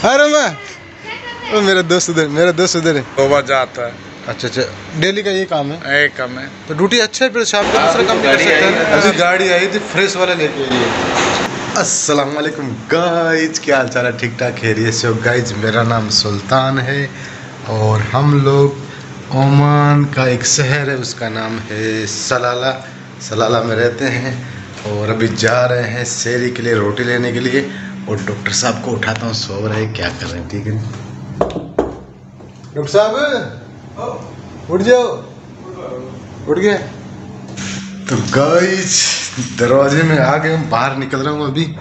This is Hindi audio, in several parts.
अरे मैं वो मेरा दोस्त उधर है। 2 बजे आता है। अच्छा, डेली का ये काम है? एक काम है। तो ड्यूटी अच्छा है, फिर शाम को दूसरा काम भी कर सकते हैं। अभी गाड़ी आई थी फ्रेश वाला लेके आई है। अस्सलाम वालेकुम गाइज, क्या हाल चाल है? ठीक ठाक खैरियत से हो गाइज? मेरा नाम सुल्तान है और हम लोग ओमान का एक शहर है, उसका नाम है सलाला में रहते हैं। और अभी जा रहे हैं शेरी के लिए, रोटी लेने के लिए। और डॉक्टर साहब को उठाता हूँ, सो रहे हैं, क्या कर रहे हैं? ठीक है डॉक्टर साहब, उठ जाओ। उठ गए? तो गाइस दरवाजे में आ गए, बाहर निकल रहा हूँ अभी।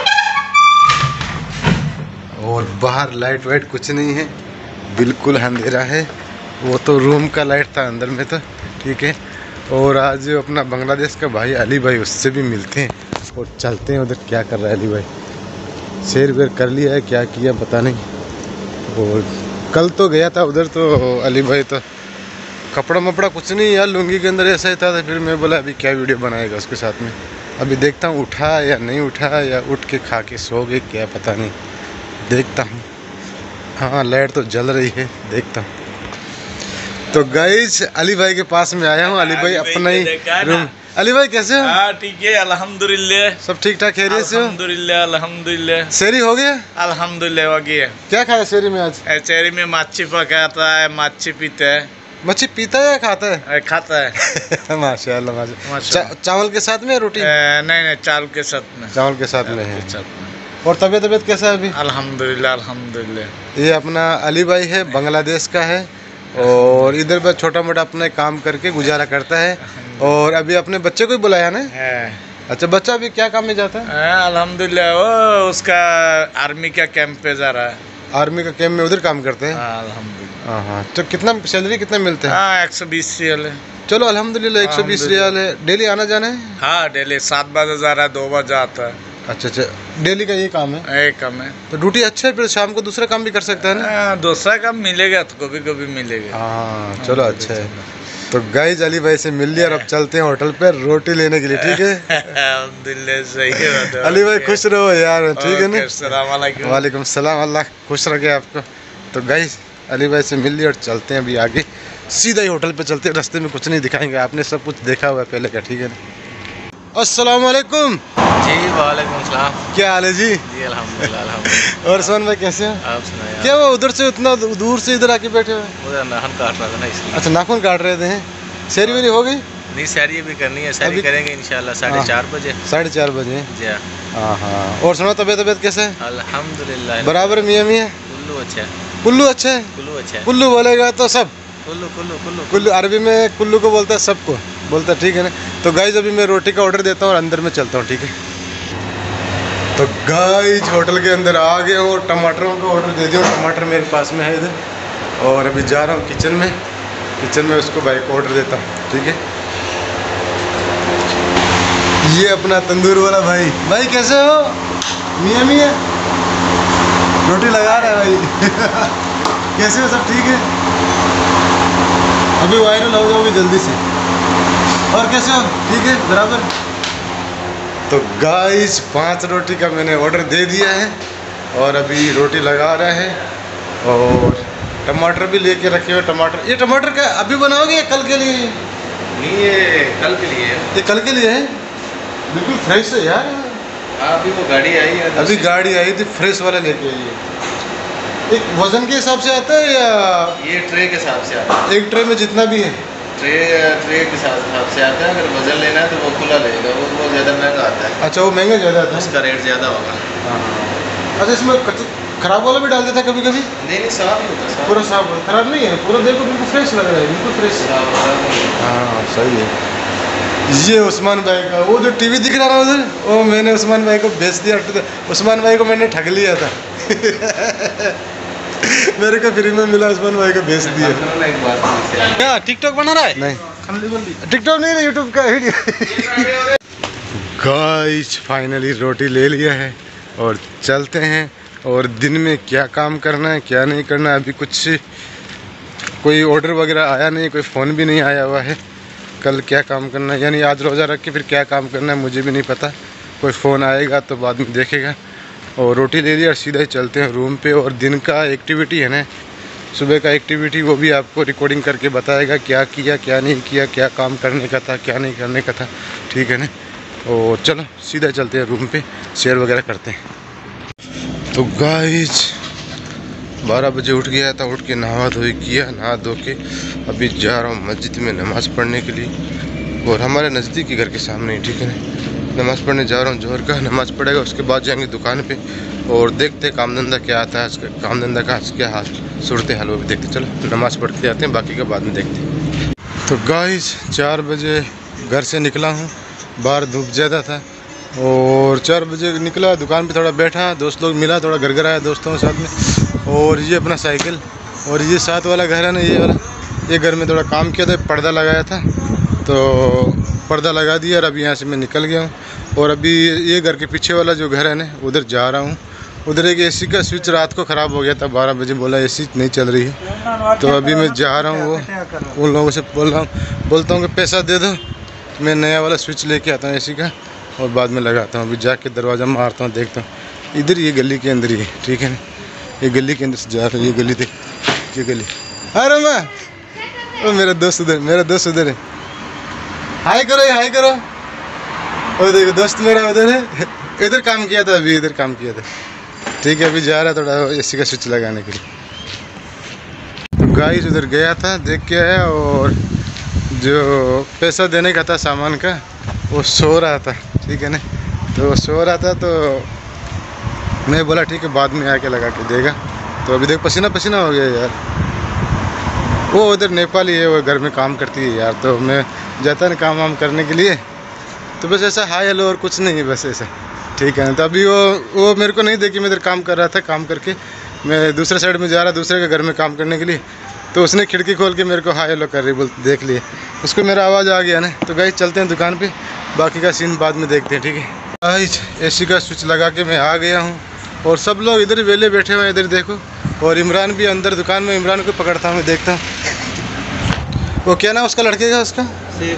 और बाहर लाइट वाइट कुछ नहीं है, बिल्कुल अंधेरा है। वो तो रूम का लाइट था, अंदर में तो ठीक है। और आज अपना बांग्लादेश का भाई अली भाई, उससे भी मिलते हैं और चलते हैं उधर। क्या कर रहा है अली भाई? शेर वेर कर लिया है, क्या किया पता नहीं। और कल तो गया था उधर, तो अली भाई तो कपड़ा मपड़ा कुछ नहीं यार, लुंगी के अंदर ऐसा ही था। तो फिर मैं बोला अभी क्या वीडियो बनाएगा उसके साथ में। अभी देखता हूँ उठा या नहीं उठा, या उठ के खा के सो गए, क्या पता नहीं, देखता हूँ। हाँ लाइट तो जल रही है, देखता हूँ। तो गाइस अली भाई के पास में आया हूँ। अली भाई अपना ही रूम। अली भाई कैसे हो? हाँ ठीक है, अल्हम्दुलिल्लाह। सब ठीक ठाक खैरियत से हो? अल्हम्दुलिल्लाह। शेरी हो गया? अल्हम्दुलिल्लाह हो गया। क्या खाया शेरी में आज? चेरी में मच्छी पकाता है, मच्छी पीता है। मच्छी पीता है या खाता है? खाता है। माशाल्लाह माशाल्लाह। चावल के साथ में रोटी? नहीं, चावल के साथ में। चावल के साथ में है। और तबीयत कैसा है अभी? अल्हम्दुलिल्लाह। ये अपना अली भाई है, बांग्लादेश का है। और इधर बस छोटा मोटा अपना काम करके गुजारा करता है। और अभी अपने बच्चे को ही बुलाया ना? अच्छा, बच्चा अभी क्या काम में जाता है? अल्हम्दुलिल्लाह, वो उसका आर्मी का कैंप पे जा रहा है। आर्मी का कैंप में उधर काम करते हैं? अल्हम्दुलिल्लाह। हाँ। तो कितना सैलरी कितना मिलता है? 120 रियाल है। चलो अल्हम्दुलिल्लाह, 120 रियाल है। डेली आना जाना है? हाँ डेली 7 बजे जा रहा है, 2 बजे आता है। अच्छा, डेली का ये काम है? एक काम है। तो ड्यूटी अच्छा है, फिर शाम को दूसरा काम भी कर सकता है ना? दूसरा काम मिलेगा तो कभी कभी मिलेगा। हाँ चलो अच्छा है। तो गाइस अली भाई से मिल लिया और अब चलते हैं होटल पर रोटी लेने के लिए, ठीक है? अल्हम्दुलिल्लाह, सही है। अली भाई खुश रहो यार, ठीक है ना? अस्सलाम वालेकुम। वालेकुम सलाम, अल्लाह खुश रखे आपको। तो गाइस अली भाई से मिल लिया और चलते हैं अभी आगे, सीधा ही होटल पे चलते हैं। रास्ते में कुछ नहीं दिखाएंगे, आपने सब कुछ देखा हुआ है पहले का, ठीक है ना? अस्सलाम वालेकुम। जी वालेकुम सलाम। क्या हाल है जी? जी अल्हम्दुलिल्लाह। और सोन भाई कैसे हैं? आप सुनाइए। क्या वो उधर से उतना दूर से इधर आके बैठे हुए? उधर नाखून काट रहा था ना, इसलिए। अच्छा, नाखून काट रहे थे? शेरी वेरी हो गई? नहीं, सैरी भी करनी है, सैरी करेंगे इंशाल्लाह 4:30 बजे। 4:30 बजे? जी हाँ। और सुनो तबीयत कैसे है? अल्हम्दुलिल्लाह बराबर मियाँ मियाँ? कुल्लू अच्छा है। कुल्लू अच्छा है? कुल्लू अच्छा है। कुल्लू बोलेगा तो सब? कुल्लू अरबी में कुल्लू को बोलता है, सबको बोलता है, ठीक है ना? तो गाइज अभी मैं रोटी का ऑर्डर देता हूँ और अंदर में चलता हूँ, ठीक है? तो गाइज होटल के अंदर आ गया हूँ, टमाटरों का ऑर्डर दे दिया। टमाटर मेरे पास में है इधर। और अभी जा रहा हूँ किचन में उसको भाई को ऑर्डर देता हूँ, ठीक है? ये अपना तंदूर वाला भाई कैसे हो? मियाँ रोटी लगा रहा है भाई। कैसे हो? सब ठीक है? अभी वायरल हो जाओगे जल्दी से। और कैसे हो? ठीक है बराबर। तो गाइस 5 रोटी का मैंने ऑर्डर दे दिया है और अभी रोटी लगा रहा है। और टमाटर भी लेके रखे हुए। ये टमाटर क्या अभी बनाओगे या कल के लिए? नहीं, ये कल के लिए है। ये कल के लिए है? बिल्कुल फ्रेश है यार। अभी वो गाड़ी आई है। अभी गाड़ी आई थी, फ्रेश वाला लेके आई है। एक वजन के हिसाब से आता है या ये ट्रे के हिसाब से आता है? एक ट्रे में जितना भी है ट्रे के हिसाब से आता है। अगर वजन लेना है तो वो खुला लेगा, वो बहुत ज़्यादा महंगा आता है। अच्छा, वो महंगा ज़्यादा आता है, उसका रेट ज़्यादा होगा। अच्छा, इसमें खराब वाला भी डाल देता है कभी कभी? नहीं, साफ ही होता है। पूरा साफ खराब नहीं है, पूरा देखो बिल्कुल फ्रेश लग रहा है, बिल्कुल फ्रेश। हाँ सही है। ये उस्मान भाई का वो जो टीवी दिख रहा है उधर, वो मैंने उस्मान भाई को बेच दिया। उस्मान भाई को मैंने ठग लिया था। मेरे को फ्री में मिला, उस्मान भाई को बेच दिया। क्या टिकटॉक बना रहा है? नहीं टिकटॉक नहीं, यूट्यूब का वीडियो। गाइस फाइनली रोटी ले लिया है और चलते हैं। और दिन में क्या काम करना है क्या नहीं करना है, अभी कुछ कोई ऑर्डर वगैरह आया नहीं, कोई फ़ोन भी नहीं आया हुआ है। कल क्या काम करना है, यानी आज रोज़ा रख के फिर क्या काम करना है मुझे भी नहीं पता। कोई फ़ोन आएगा तो बाद में देखेगा। और रोटी ले ली और सीधा ही चलते हैं रूम पे। और दिन का एक्टिविटी है ना, सुबह का एक्टिविटी, वो भी आपको रिकॉर्डिंग करके बताएगा क्या किया क्या नहीं किया, क्या काम करने का था क्या नहीं करने का था, ठीक है ना। और चलो सीधा चलते हैं रूम पे, शेयर वगैरह करते हैं। तो गाइस 12 बजे उठ गया था, उठ के नहा धोई किया, नहा धो के अभी जा रहा हूँ मस्जिद में नमाज़ पढ़ने के लिए। और हमारे नज़दीक ही घर के सामने ही, ठीक है ना। नमाज़ पढ़ने जा रहा हूँ, जोहर का नमाज़ पढ़ेगा, उसके बाद जाएंगे दुकान पे और देखते काम धंधा क्या आता है, काम धंधा का क्या हाल सूरत हाल वो भी देखते। चलो नमाज़ पढ़ के आते हैं, बाकी का बाद में देखते हैं। तो गाइस 4 बजे घर से निकला हूँ, बाहर धूप ज़्यादा था और 4 बजे निकला, दुकान पे थोड़ा बैठा, दोस्त लोग मिला, थोड़ा घर आया दोस्तों के साथ में। और ये अपना साइकिल, और ये साथ वाला घर है ना, ये वाला, ये घर में थोड़ा काम किया था, पर्दा लगाया था तो पर्दा लगा दिया और अभी यहाँ से मैं निकल गया हूँ। और अभी ये घर के पीछे वाला जो घर है ना, उधर जा रहा हूँ। उधर एक एसी का स्विच रात को ख़राब हो गया था, 12 बजे बोला एसी नहीं चल रही है, तो अभी मैं जा रहा हूँ वो उन लोगों से बोलता हूँ कि पैसा दे दो, मैं नया वाला स्विच लेके आता हूँ एसी का और बाद में लगाता हूँ। अभी जाके दरवाज़ा मारता हूँ, देखता हूँ। इधर ये गली के अंदर ही है, ठीक है ना, ये गली के अंदर से जा रहा हूँ। ये गली देख, ये गली। अरे मैं ओ मेरा दोस्त उधर है, हाय करो हाय करो। और देखो दोस्त मेरा उधर है, इधर काम किया था, अभी इधर काम किया था, ठीक है। अभी जा रहा है थोड़ा एसी का स्विच लगाने के लिए। तो गाइस उधर गया था, देख के आया, और जो पैसा देने का था सामान का वो सो रहा था, ठीक है ना। तो सो रहा था तो मैं बोला ठीक है बाद में आके लगा के देगा। तो अभी देख पसीना पसीना हो गया यार। वो उधर नेपाली है, वो घर में काम करती है यार, तो मैं जाता ना काम वाम करने के लिए, तो बस ऐसा हाय हेलो और कुछ नहीं है, बस ऐसा, ठीक है ना। तो अभी वो मेरे को नहीं देखी, मैं इधर काम कर रहा था, काम करके मैं दूसरे साइड में जा रहा, दूसरे के घर में काम करने के लिए, तो उसने खिड़की खोल के मेरे को हाय हेलो कर रही, बोल देख लिए, उसको मेरा आवाज़ आ गया ना। तो गाइस चलते हैं दुकान पे, बाकी का सीन बाद में देखते हैं, ठीक है। गाइस एसी का स्विच लगा के मैं आ गया हूँ और सब लोग इधर वेले बैठे हुए हैं, इधर देखो। और इमरान भी अंदर दुकान में, इमरान को पकड़ता हूँ मैं, देखता हूँ वो क्या नाम उसका लड़के का, उसका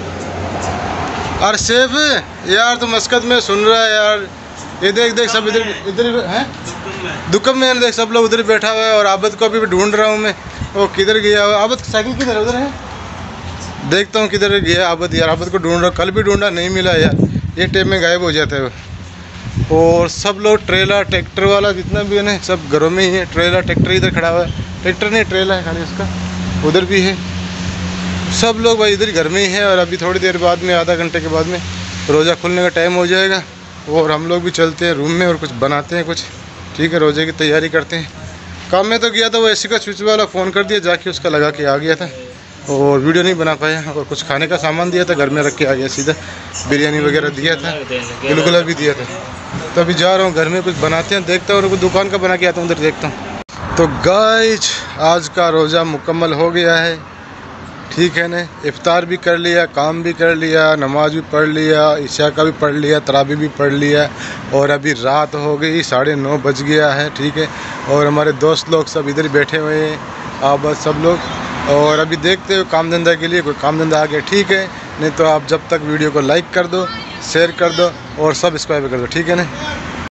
और सेफ है यार। तो मस्कत में सुन रहा है यार, ये देख सब इधर हैं, दुकम में देख सब लोग उधर बैठा हुआ है। और आबद को अभी ढूंढ रहा हूँ मैं, वो किधर गया। आबद साइकिल किधर है, उधर है, देखता हूँ किधर गया आबद यार। आबद को ढूंढ रहा, कल भी ढूंढा नहीं मिला यार, ये टाइम में गायब हो जाता है वो। और सब लोग ट्रेलर ट्रैक्टर वाला जितना भी है ना, सब घरों में ही है। ट्रेलर ट्रैक्टर इधर खड़ा हुआ है, ट्रैक्टर नहीं ट्रेलर है खाली उसका, उधर भी है। सब लोग भाई इधर घर में ही है। और अभी थोड़ी देर बाद में, आधा घंटे के बाद में रोज़ा खुलने का टाइम हो जाएगा और हम लोग भी चलते हैं रूम में और कुछ बनाते हैं कुछ, ठीक है। रोज़े की तैयारी करते हैं। काम में तो गया था, वो एसी का स्विच वाला फ़ोन कर दिया, जाके उसका लगा के आ गया था और वीडियो नहीं बना पाया। और कुछ खाने का सामान दिया था, घर में रख के आ गया सीधा, बिरयानी वगैरह दिया था, गुलगुला भी दिया था। तो अभी जा रहा हूँ घर में कुछ बनाते हैं, देखता हूँ, और दुकान का बना के आता हूँ, उधर देखता हूँ। तो गाइस आज का रोज़ा मुकम्मल हो गया है, ठीक है ना। इफ्तार भी कर लिया, काम भी कर लिया, नमाज भी पढ़ लिया, इशा का भी पढ़ लिया, तरावी भी पढ़ लिया। और अभी रात हो गई, 9:30 बज गया है, ठीक है। और हमारे दोस्त लोग सब इधर बैठे हुए हैं, आप बस सब लोग। और अभी देखते हो काम धंधा के लिए कोई काम धंधा आ गया, ठीक है। नहीं तो आप जब तक वीडियो को लाइक कर दो, शेयर कर दो और सब्सक्राइब कर दो, ठीक है ना।